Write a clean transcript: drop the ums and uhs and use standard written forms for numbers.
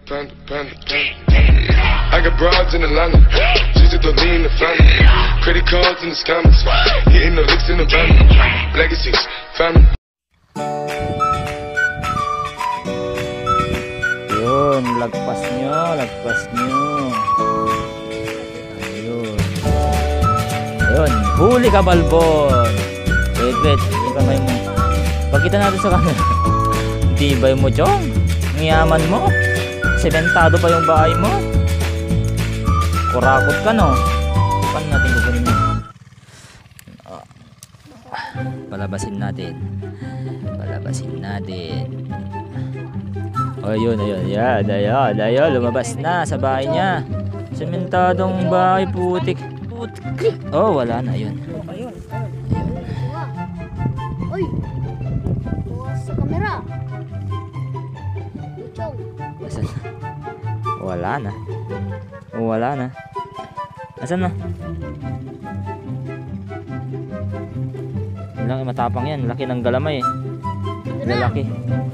I got broads in Atlanta, she's a lean in the family. Credit cards in the scammers, hitting the licks in the van. Legacies, family. Yun, lagpas nyo. Ayun. Ayun, huli ka, Balbon. Wait, yung kamay mo. Pagkita natin sa camera. Tibay mo, Chong. Ang yaman mo. Sementado pa yung bahay mo. Kurakot ka, no? Paano natin kukunin mo? Palabasin natin. Oh, ayun. Ayun. Lumabas na sa bahay niya. Sementadong bahay, putik. Oh, wala na, ayun. Uy! Bukas sa kamera. Chong. Wala na. Asan na? Laki matapang yan. Laki ng galamay eh. Lalaki.